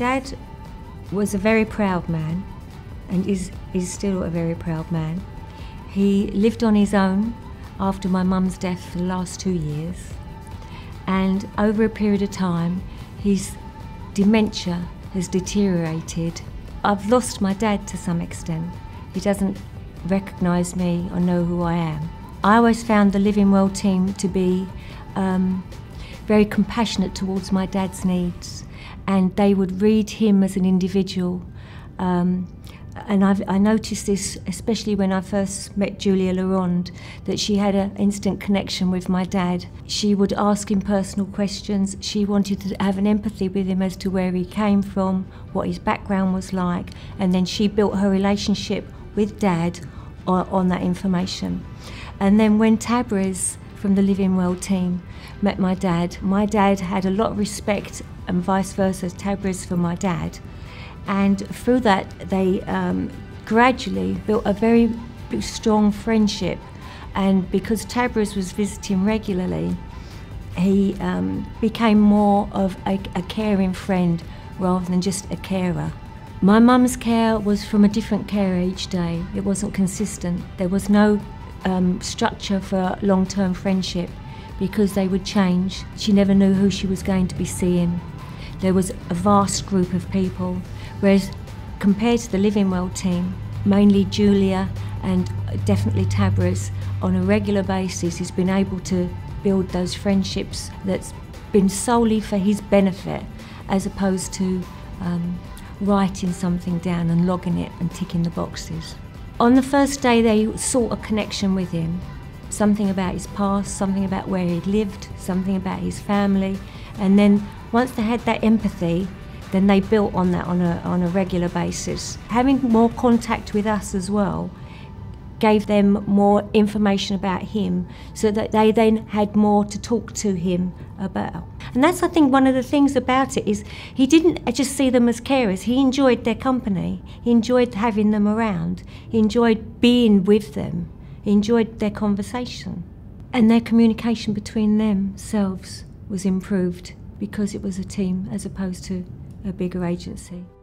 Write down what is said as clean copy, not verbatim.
dad was a very proud man, and is still a very proud man. He lived on his own after my mum's death for the last 2 years, and over a period of time his dementia has deteriorated. I've lost my dad to some extent. He doesn't recognise me or know who I am. I always found the Living Well team to be very compassionate towards my dad's needs, and they would read him as an individual. And I noticed this especially when I first met Julia Laronde, that she had an instant connection with my dad. She would ask him personal questions. She wanted to have an empathy with him as to where he came from, what his background was like, and then she built her relationship with Dad on that information. And then when Tabriz from the Living Well team met my dad had a lot of respect, and vice versa, Tabriz for my dad. And through that, they gradually built a very strong friendship. And because Tabriz was visiting regularly, he became more of a caring friend rather than just a carer. My mum's care was from a different carer each day. It wasn't consistent. There was no structure for long-term friendship because they would change. She never knew who she was going to be seeing. There was a vast group of people, whereas compared to the Living Well team, mainly Julia and definitely Tabriz, on a regular basis has been able to build those friendships that's been solely for his benefit, as opposed to writing something down and logging it and ticking the boxes. On the first day they sought a connection with him, something about his past, something about where he lived, something about his family, and then once they had that empathy, then they built on that on a regular basis. Having more contact with us as well gave them more information about him, so that they then had more to talk to him about. And that's, I think, one of the things about it, is he didn't just see them as carers. He enjoyed their company. He enjoyed having them around. He enjoyed being with them. He enjoyed their conversation. And their communication between themselves was improved because it was a team as opposed to a bigger agency.